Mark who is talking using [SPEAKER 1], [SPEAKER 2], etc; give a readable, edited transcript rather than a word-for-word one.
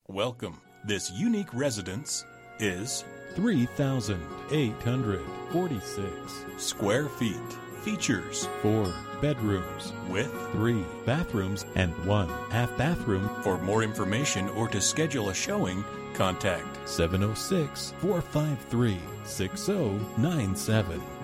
[SPEAKER 1] Welcome. This unique residence is
[SPEAKER 2] 3,846
[SPEAKER 1] square feet. Features
[SPEAKER 2] 4 bedrooms
[SPEAKER 1] with
[SPEAKER 2] 3 bathrooms and 1 half bathroom.
[SPEAKER 1] For more information or to schedule a showing, contact
[SPEAKER 2] 706-453-6097.